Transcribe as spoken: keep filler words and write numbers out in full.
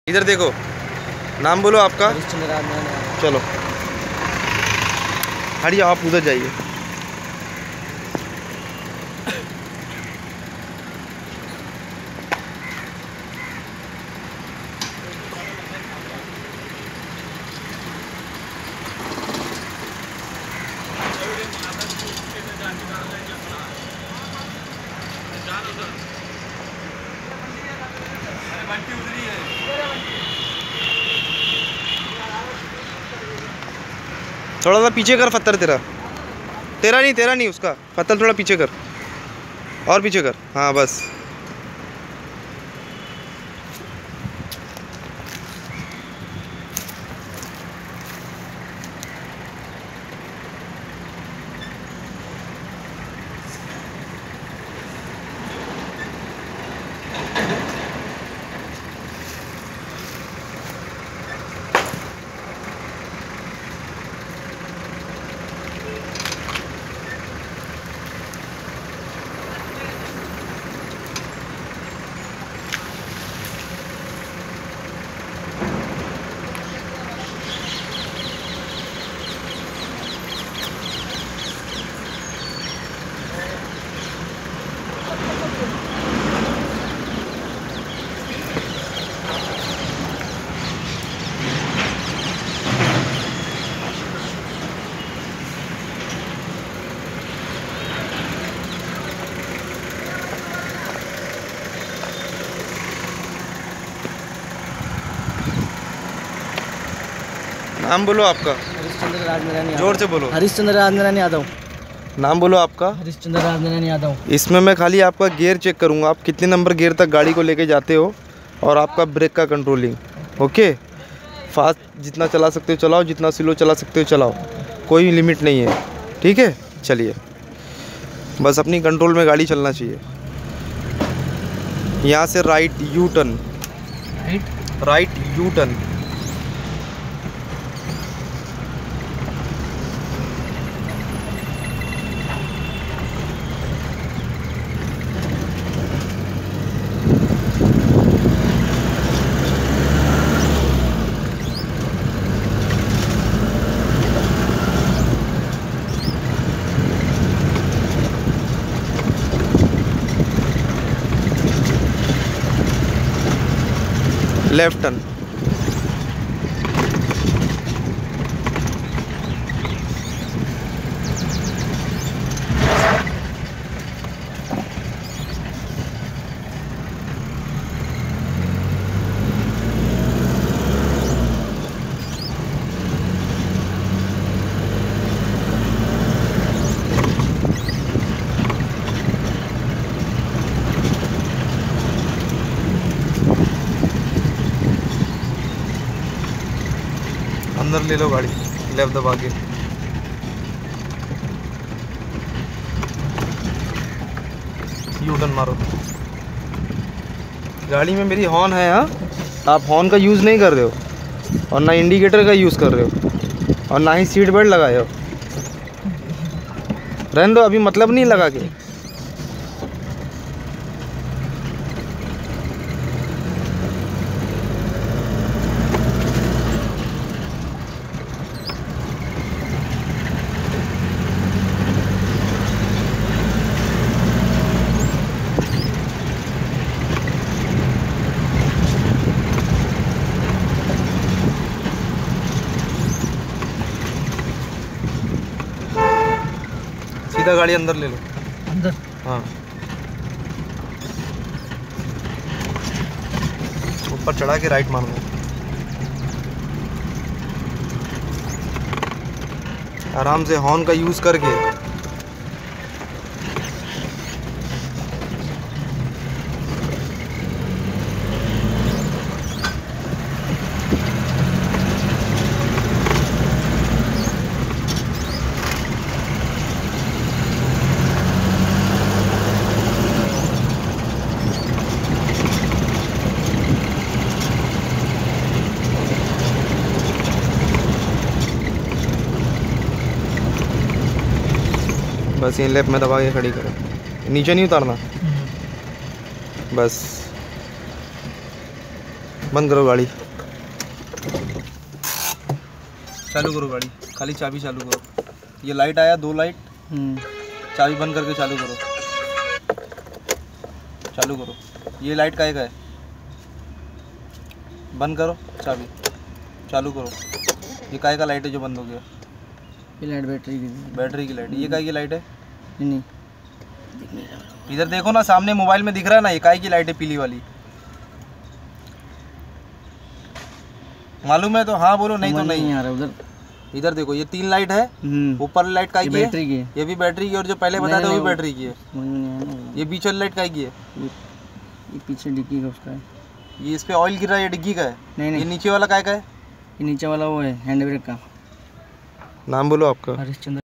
इधर देखो, नाम बोलो आपका। चलो हटिए, आप उधर जाइए। थोड़ा सा पीछे कर पत्थर, तेरा तेरा नहीं तेरा नहीं उसका पत्थर थोड़ा पीछे कर, और पीछे कर, हाँ बस। नाम बोलो आपका। हरिश्चंद्र राजनारायण यादव। जोर से बोलो। हरिश्चंद्र राजनारायण यादव। नाम बोलो आपका। हरिश्चंद्र राजनारायण यादव। इसमें मैं खाली आपका गियर चेक करूंगा, आप कितने नंबर गियर तक गाड़ी को लेके जाते हो, और आपका ब्रेक का कंट्रोलिंग। ओके, फास्ट जितना चला सकते हो चलाओ, जितना स्लो चला सकते हो चलाओ, कोई लिमिट नहीं है। ठीक है, चलिए, बस अपनी कंट्रोल में गाड़ी चलना चाहिए। यहाँ से right U turn, right right U turn. Left turn. अंदर ले लो गाड़ी, लेफ्ट दबा के। यू टर्न मारो। गाड़ी में मेरी हॉर्न है, हाँ, आप हॉर्न का यूज़ नहीं कर रहे हो, और ना इंडिकेटर का यूज़ कर रहे हो, और ना ही सीट बेल्ट लगाए हो। रहने दो, अभी मतलब नहीं लगा के। सीधा गाड़ी अंदर ले लो। अंदर। हाँ, ऊपर चढ़ा के राइट मारना। आराम से हॉर्न का यूज़ करके। बस ये लेफ्ट में दबा के खड़ी करो, नीचे नहीं उतारना, बस। बंद करो गाड़ी, चालू करो गाड़ी, खाली चाबी चालू करो। ये लाइट आया, दो लाइट, चाबी बंद करके चालू करो, चालू करो। ये लाइट काहे का है? बंद करो, चाबी चालू करो। ये काहे का लाइट है जो बंद हो गया? ये लाइट बैटरी की, बैटरी की लाइट। ये काहे की लाइट है? नहीं इधर देखो ना, सामने मोबाइल में दिख रहा है ना, ये काहे की लाइट है पीली वाली? मालूम है तो हाँ बोलो, नहीं तो नहीं। नहीं आ रहा उधर। इधर देखो, ये तीन लाइट है, ऊपर लाइट काहे की है? बैटरी की। ये भी बैटरी की, और जो पहले बताया था वो भी बैटरी की है। समझ में नहीं आया ना। ये बीच वाली लाइट काहे की है? ये पीछे डिक्की का उसका है। ये इस पे ऑयल गिर रहा है, ये डिग्गी का है। नहीं ये नहीं, नीचे वाला काहे का है? ये नीचे वाला वो है हैंड ब्रेक का। नाम बोलो आपका। हरिश्चंद्र।